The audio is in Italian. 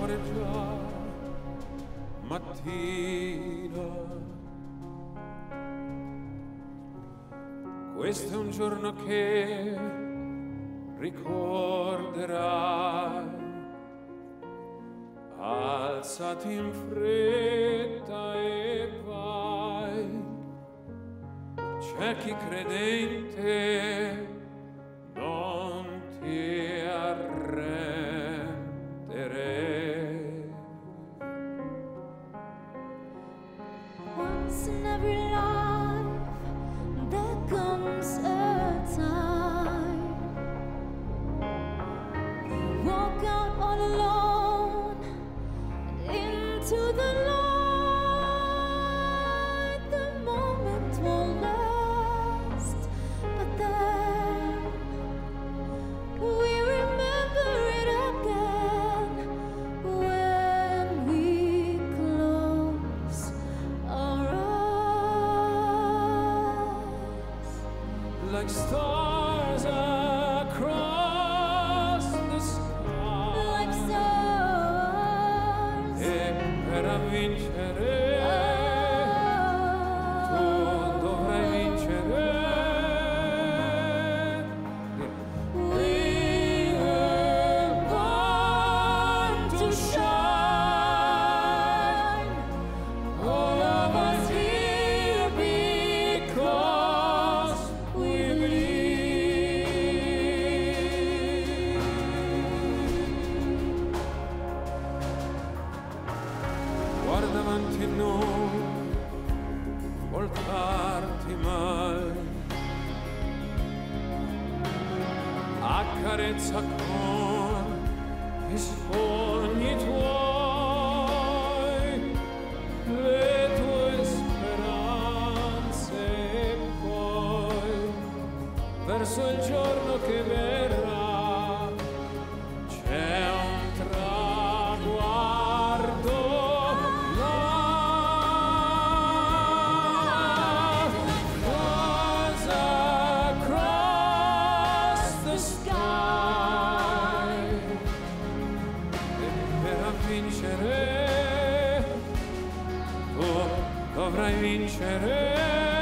l'amore già mattina. Questo è un giorno che ricorderai. Alzati in fretta e vai. C'è chi credente non ti arrendere. Once in every life there comes a time you walk out all alone into the light. The moment won't last, but then we remember it again when we close our eyes. Like stars across the sky. Like stars. E per vincere tu dovrai vincere. We were born to shine. All of us here because we believe. Guarda avanti e non voltarti mai. Accarezza con i sogni tuoi le tue speranze e poi verso il giorno che verrà c'è un traguardo là. Stars across the sky. E per vincere tu dovrai vincere.